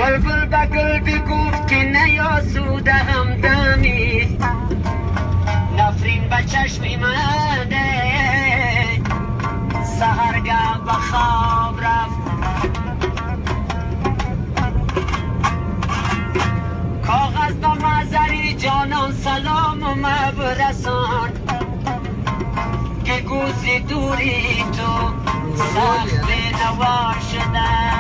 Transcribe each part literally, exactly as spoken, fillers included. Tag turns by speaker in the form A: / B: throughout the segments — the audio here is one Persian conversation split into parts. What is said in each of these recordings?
A: بلبل بگل بگفت که نیاسوده همدمی نفرین به چشمی منده سهرگه به خواب رفت کاغذ به مزری جانان سلام و مبرسان که گوزی دوری تو سخت نوار شده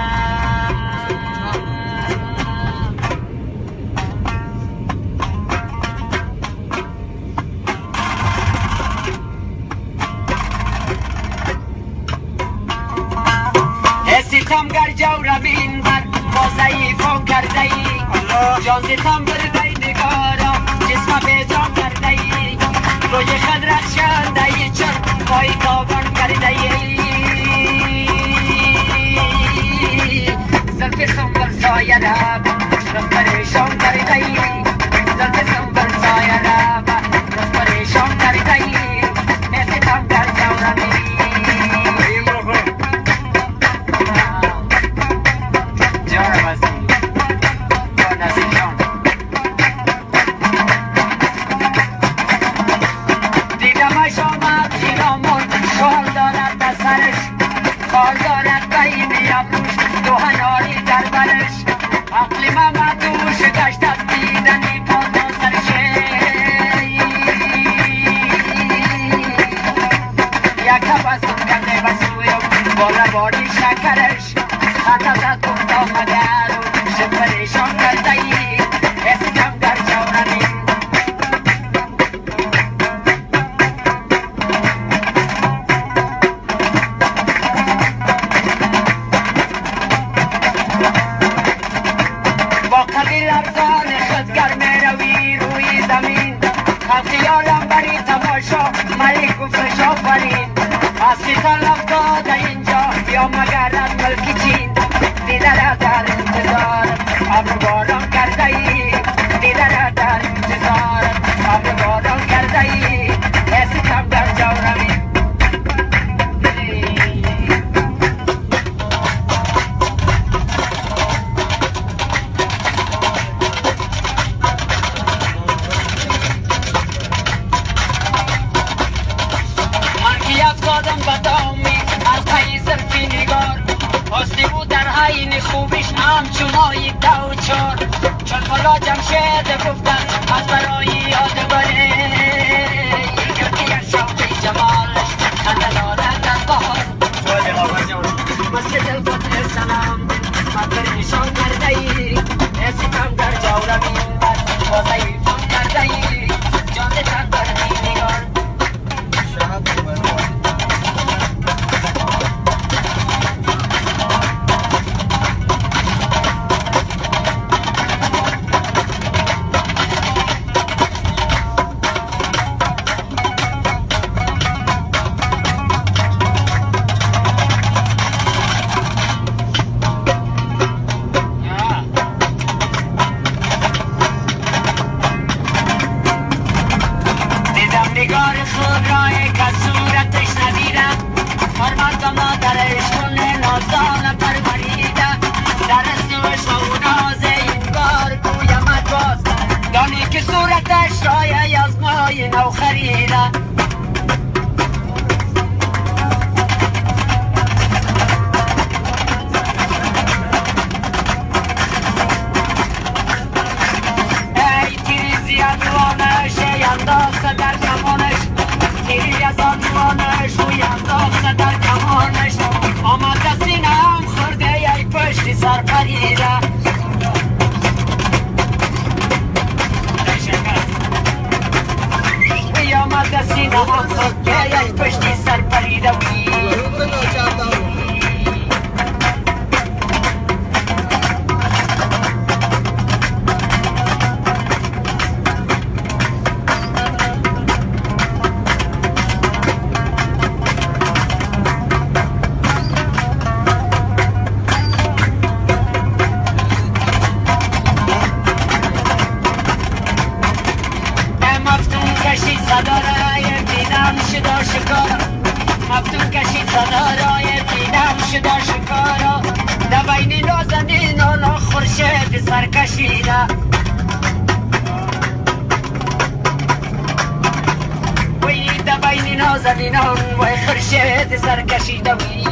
A: ستمگر جورمین بر با ضعیفان کرده ای جان ستم برده نگارا جسم به جان کرده ای روی خود رخشنده ای چون پای تابان کرده ای زلف سنبل سایه رب رفت پریشان کرده ای زلف سنبل سایه رب رفت پریشان کرده ای ستمگر جورمین خال دارد بین ابروش دو هناری در برش عقل من مدوش گشت از دیدنی پا تا سرشه یک تبسم کرده بسویم با لبانی شکرش خط ازت گفت آمده رو شد پریشان کرده ای اسکم در جورمین خیالم بری تماشا ملک و فش آفرین از خیال افتاده اینجا بیا مگر از ملک چین دیدن در انتظار ابر باران کرده ای دیدن در انتظار ابر باران کرده ای ستم در جورمین خوبیش همچونایی دو چار چون خلا جمشید گفتن از برای یادگاره یکی از شوقی جمالش خندلارد از بحر مسجد الفتح سلام من پریشان کرده ای ستم در جورمین بر با ضعیفان کرده ای جان تن در نگار نگار خود رای که صورتش ندیدم فرمد و مادرش کنه نازان پروریده در اسمش و ناز این بار گویمت باز دانی که صورتش رای از مای نو خریده ای تیریزی اندوانش ای انداخته در کمانش تیری از اندوانش روی انداخته در کمانش آمده سینم خورده یک پشتی سر پریده آمده سینم خورده یک پشتی سر پریده خورشید سر کشیده وی در بین نازنینان وی خورشید سر کشیده وی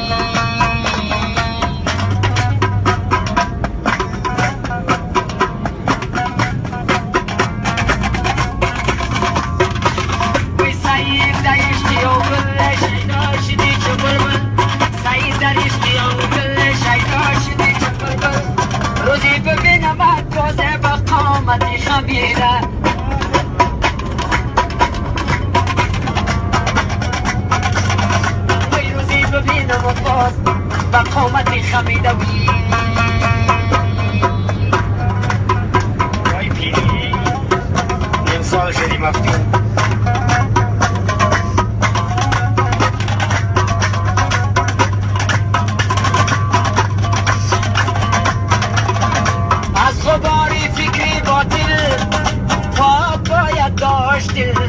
A: روزی ببینم تازه با قامتی خمیده وی روزی ببینم باز با قامتی خمیده وی وای پیری نیم سال شدی مفتون غباری فکری باطل پاک باید داشت دل